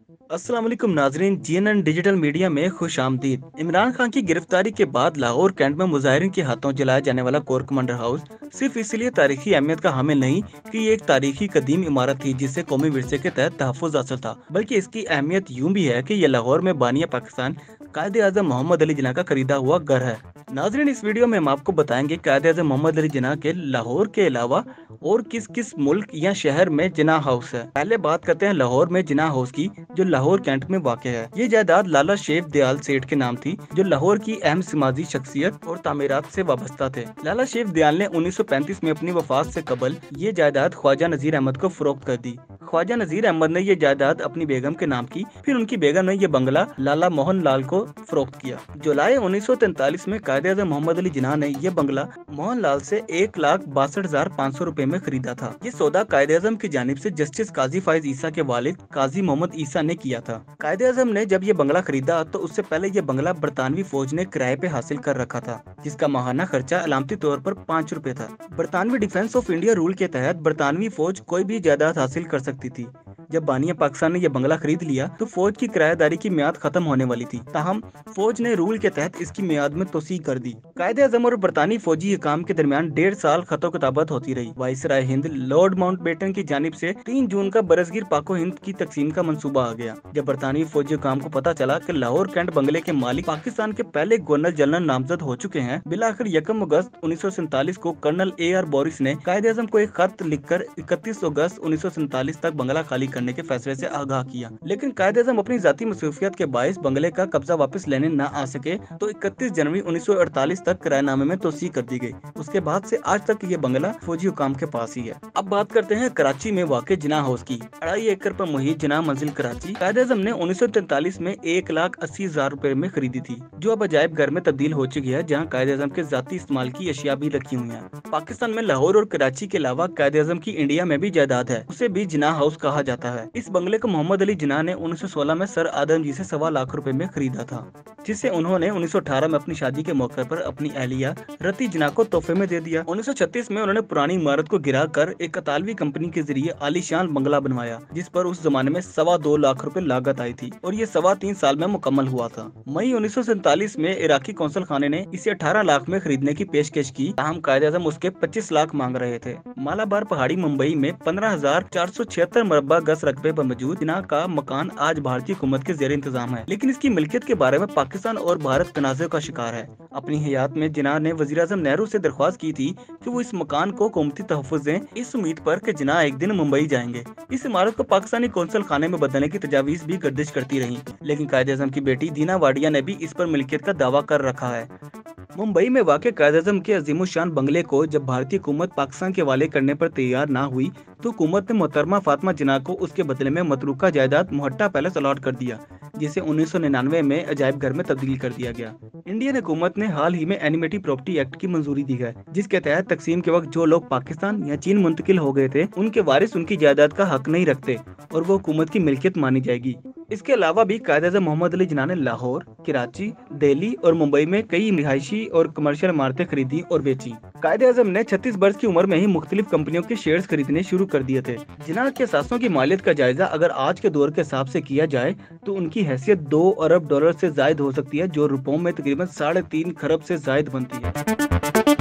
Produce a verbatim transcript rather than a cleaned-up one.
अस्सलाम वालेकुम नाजरीन, G N N digital media में खुश आमदीद। इमरान खान की गिरफ्तारी के बाद लाहौर कैंट में मुजाहिरीन के हाथों जलाया जाने वाला कोर कमांडर हाउस सिर्फ इसलिए तारीखी अहमियत का हामिल नहीं कि ये एक तारीखी कदीम इमारत थी जिससे कौमी विरसे के तहत तहफ़्फ़ुज़ हासिल था, बल्कि इसकी अहमियत यूं भी है कि ये लाहौर में बानिया पाकिस्तान कायदे आज़म मोहम्मद अली जिन्ना का खरीदा हुआ घर है। नाजरीन, इस वीडियो में हम आपको बताएंगे कायदे आज़म मोहम्मद अली जिन्ना के लाहौर के अलावा और किस किस मुल्क या शहर में जिन्ना हाउस है। पहले बात करते हैं लाहौर में जिन्ना हाउस की, जो लाहौर कैंट में वाक़ है। ये जायदाद लाला शेफ दयाल सेठ के नाम थी, जो लाहौर की अहम समाजी शख्सियत और तामीरात से वाबस्ता थे। लाला शेफ दयाल ने उन्नीस सौ पैंतीस में अपनी वफात से कबल ये जायदाद ख्वाजा नजीर अहमद को फरोख्त कर दी। ख्वाजा नजीर अहमद ने ये जायदाद अपनी बेगम के नाम की, फिर उनकी बेगम ने यह बंगला लाला मोहन लाल को फरोख्त किया। जुलाई उन्नीस सौ तैंतालीस में कायदे आज़म मोहम्मद अली जिन्ना ने यह बंगला मोहन लाल से एक लाख बासठ हजार पाँच सौ रूपए में खरीदा था। ये सौदा कायदे आज़म की जानिब से जस्टिस काजी फाइज ईसा के वालिद काजी मोहम्मद ईसा ने किया था। कायदे आज़म ने जब ये बंगला खरीदा तो उससे पहले ये बंगला बरतानवी फौज ने किराए पे हासिल कर रखा था, जिसका माहाना खर्चा अलामती तौर पर पाँच रुपए था। बरतानवी डिफेंस ऑफ इंडिया रूल के तहत बरतानवी फौज कोई भी जायदाद हासिल कर सकती थी। जब बानिया पाकिस्तान ने यह बंगला खरीद लिया तो फौज की किराएदारी की मियाद खत्म होने वाली थी, ताहम फौज ने रूल के तहत इसकी मियाद में तोसी कर दी। कायदे आज़म और बरतानी फौजी हुकाम के दरमियान डेढ़ साल खतो किताबत होती रही। वाइसराय हिंद लॉर्ड माउंटबेटन की जानिब से तीन जून का बरसगीर पाको हिंद की तकसीम का मंसूबा आ गया। जब बरतानी फौजी हुकाम को पता चला कि लाहौर कैंट बंगले के मालिक पाकिस्तान के पहले गवर्नर जनरल नामजद हो चुके हैं, बिलाखिर यकम अगस्त उन्नीस सौ सैंतालीस को कर्नल ए आर बोरिस ने कायदे आज़म को एक खत लिखकर इकतीस अगस्त उन्नीस सौ सैंतालीस तक बंगला खाली करने के फैसले से आगाह किया। लेकिन कायदे आज़म अपनी जाती मसरूफियत के बाइस बंगले का कब्जा वापस लेने न आ सके तो इकतीस जनवरी उन्नीस सौ अड़तालीस तक किराएनामे में तोसी कर दी गई। उसके बाद से आज तक ये बंगला फौजी हुकाम के पास ही है। अब बात करते हैं कराची में वाक़ जिन्ना हाउस की। अढ़ाई एकड़ पर मुहित जिन्ना मंजिल कराची कायदे आज़म ने उन्नीस सौ तैंतालीस में एक लाख अस्सी हजार रूपए में खरीदी थी, जो अब अजायब घर में तब्दील हो चुकी है, जहाँ कायदे आज़म के जाती इस्तेमाल की अशिया भी रखी हुई है। पाकिस्तान में लाहौर और कराची के अलावा कायदे आज़म की इंडिया में भी जायदाद है, उसे भी जिन्ना हाउस कहा जाता है। इस बंगले को मोहम्मद अली जिन्ना ने उन्नीस सौ सोलह में सर आदम जी से सवा लाख रुपए में खरीदा था, जिसे उन्होंने उन्नीस सौ अठारह में अपनी शादी के मौके पर अपनी अहलिया रति जिन्ना को तोहफे में दे दिया। उन्नीस सौ छत्तीस में उन्होंने पुरानी इमारत को गिरा कर एक अतालवी कंपनी के जरिए आलीशान बंगला बनवाया, जिस पर उस जमाने में सवा दो लाख रुपए लागत आई थी और ये सवा तीन साल में मुकम्मल हुआ था। मई उन्नीस सौ सैंतालीस में इराकी कौंसल खाने ने इसे अठारह लाख में खरीदने की पेशकश की, ताहम कायदे आज़म उसके पच्चीस लाख मांग रहे थे। मालाबार पहाड़ी मुंबई में पंद्रह हजार चार सौ छिहत्तर मरबा गज रकबे पर मौजूद जिन्ना का मकान आज भारतीय हुकूमत के जेर इंतजाम है, लेकिन इसकी मिल्कियत के बारे में पाकिस्तान और भारत तनाज़े का शिकार है। अपनी हयात में जिन्ना ने वज़ीर आज़म नेहरू से दरख्वास्त की थी कि वो इस मकान को हुकूमती तहफ़्फ़ुज़ दें, इस उम्मीद पर कि जिन्ना एक दिन मुंबई जाएंगे। इस इमारत को पाकिस्तानी कौंसल खाने में बदलने की तजावीज़ भी गर्दिश करती रही, लेकिन कायदे आज़म की बेटी दीना वाडिया ने भी इस पर मिल्कियत का दावा कर रखा है। मुंबई में वाक़ कायदे आज़म के अज़ीमुश्शान बंगले को जब भारतीय हुकूमत पाकिस्तान के हवाले करने पर तैयार ना हुई तो हुकूमत ने मोहतरमा फातिमा जिन्ना को उसके बदले में मतरूका जायदाद मोहट्टा पैलेस अलॉट कर दिया, जिसे उन्नीस सौ निन्यानवे में अजायब घर में तब्दील कर दिया गया। इंडियन हुकूमत ने हाल ही में एनिमिटी प्रॉपर्टी एक्ट की मंजूरी दी है, जिसके तहत तकसीम के वक्त जो लोग पाकिस्तान या चीन मुंतकिल हो गए थे उनके वारिस उनकी जायदाद का हक नहीं रखते और वो हुकूमत की मिल्कियत मानी जाएगी। इसके अलावा भी कायदे आज़म मोहम्मद अली जिन्ना ने लाहौर, कराची, दिल्ली और मुंबई में कई रिहायशी और कमर्शियल इमारतें खरीदी और बेची। कायदे आज़म ने छत्तीस वर्ष की उम्र में ही मुख्तलिफ कंपनियों के शेयर्स खरीदने शुरू कर दिए थे। जिन्ना के सासों की मालियत का जायजा अगर आज के दौर के हिसाब से किया जाए तो उनकी हैसियत दो अरब डॉलर से जायद हो सकती है, जो रुपयों में तकरीबन साढ़े तीन खरब से जायद बनती है।